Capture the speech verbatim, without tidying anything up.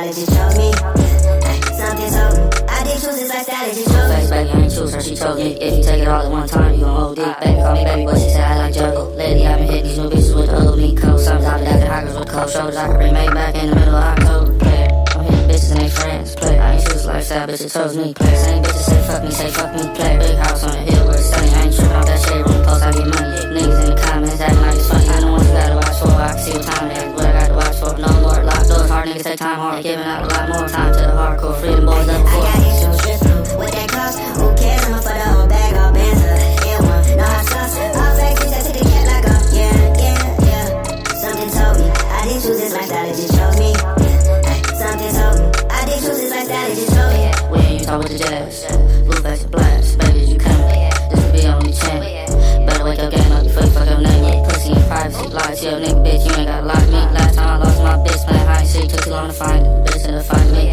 lifestyle, it just chose me. Ay, something told me I didn't choose this lifestyle, it just chose me. Face, baby, I ain't choose her, she chose me. If you take it all at one time, you gon' O D. Baby, call me baby, but she said I like juggle. Lately, I've been hitting these new bitches with the old me cold. Sometimes I've been acting hot girls with cold shoulders. I could bring May back in the middle of October. Player, I'm hitting bitches and they friends. Player, I ain't choose this lifestyle, bitch, it chose me. Player, same bitches say fuck me, say fuck me. Player, big house on the hill where it's sunny. I ain't tripping off that shade room post, I get money. Niggas in the comments acting like it's funny. I'm the ones you gotta watch for. I can see what time it is, what I got to watch for. No more locked doors, hard niggas take time hard. Giving out a lot more time to the hardcore freedom boys up before. I got issues, strip through. What that cost? Who cares? I'ma for the whole bag, all bands up. Yeah, one, no hot sauce. All facts, I took the cat like a yeah, yeah, yeah. Something told me I didn't choose this lifestyle, it just chose me. Ay, something told me I didn't choose this lifestyle, it just chose me. We in Utah with the jazz, blue face and blast. Baby, you coming? This will be on the channel. Better wake up, game up before you fuck up name. Pussy in privacy, lie to your nigga, bitch. You ain't gotta lie to me. Last time I lost my bitch, playing hide and seek. Took too long to find it. Bitch, to find me.